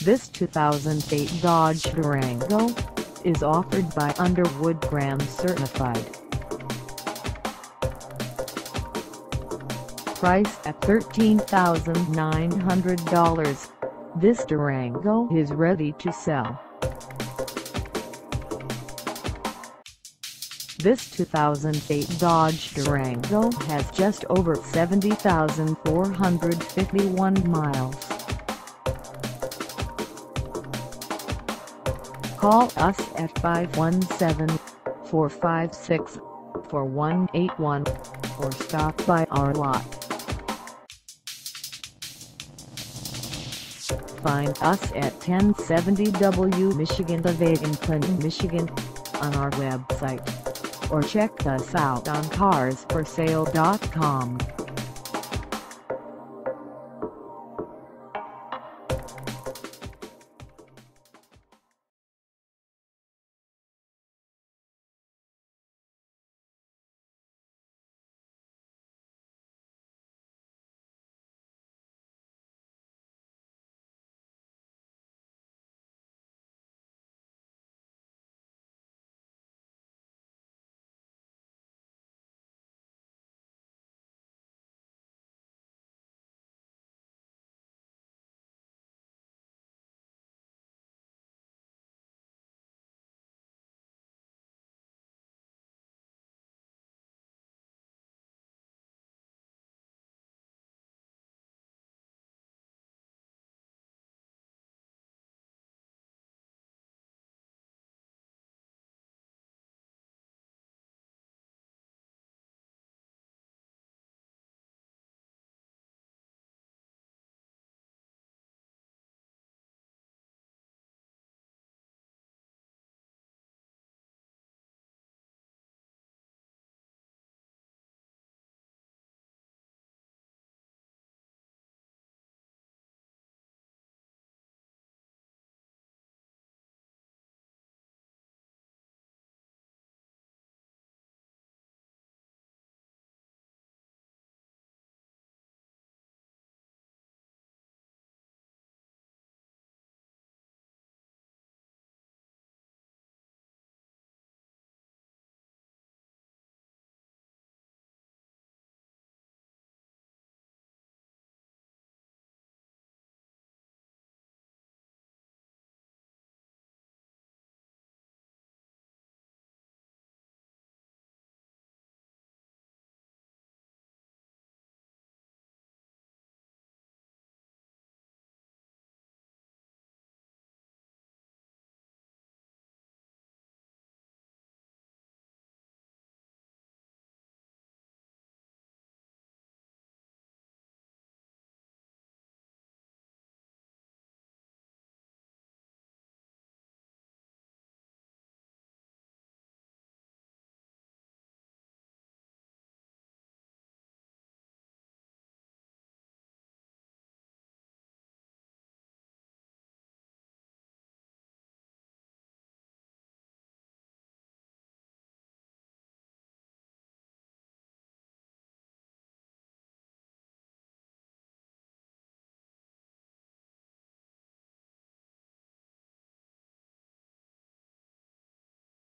This 2008 Dodge Durango is offered by Underwood Gram Certified. Priced at $13,900, this Durango is ready to sell. This 2008 Dodge Durango has just over 70,451 miles. Call us at 517-456-4181 or stop by our lot. Find us at 1070 W Michigan Ave in Clinton, Michigan, on our website, or check us out on carsforsale.com.